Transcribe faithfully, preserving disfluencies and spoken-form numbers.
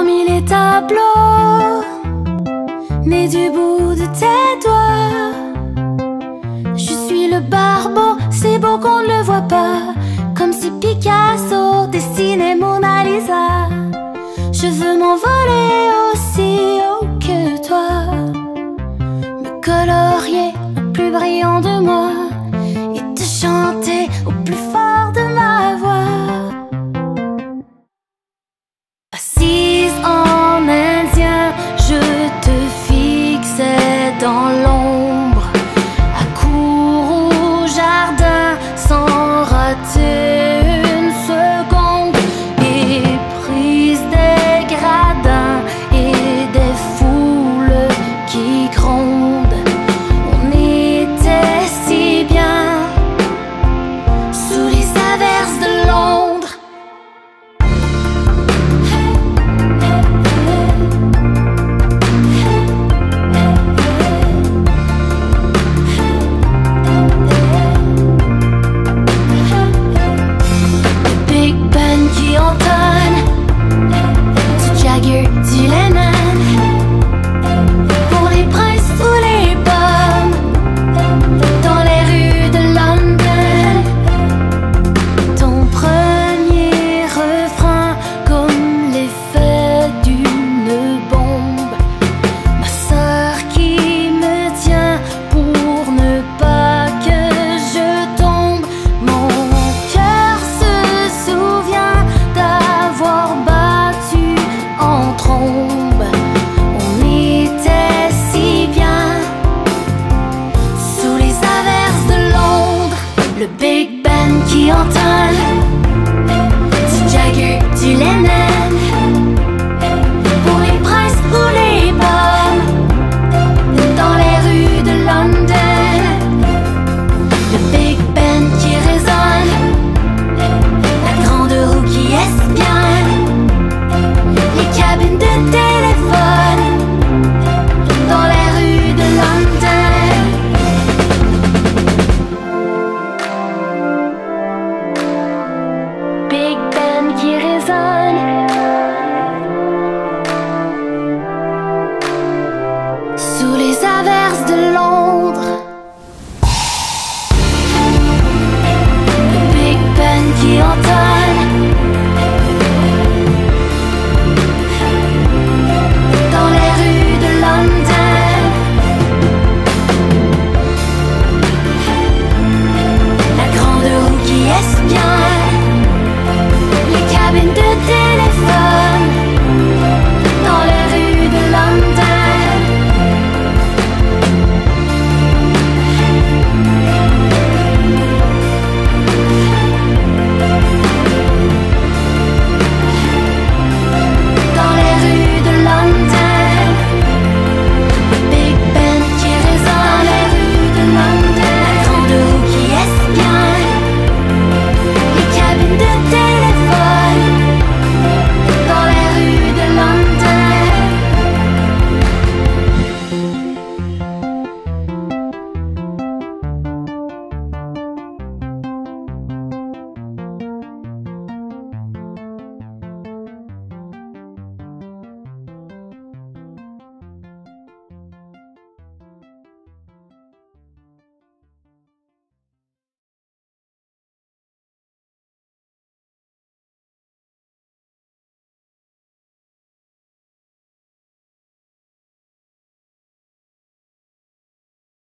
parmi les tableaux, né du bout de tes doigts. Je suis le barbeau, si beau qu'on ne le voit pas, comme si Picasso dessinait Mona Lisa. Je veux m'envoler aussi haut que toi, me colorier au plus brillant de moi et te chanter au plus fort de ma voix. Assise en indien, je te fixais dans l'ombre, à court au jardin, sans rater une seconde, éprise des gradins et des foules qui grondent. On était si bien sous les averses de Londres. Du Lennon, pour les princes ou les pommes, dans les rues de London. Ton premier refrain comme l'effet d'une bombe, ma sœur qui me tient pour ne pas que je tombe. Mon cœur se souvient d'avoir battu en trombe. On était si bien sous les averses de Londres. Le Big Ben qui entonne, du Jagger, du Lennon, pour les princes ou les pommes, dans les rues de London. Le Big Ben qui résonne, la grande roue qui espionne, les cabines de téléphone dans les rues de London. Big Ben qui résonne,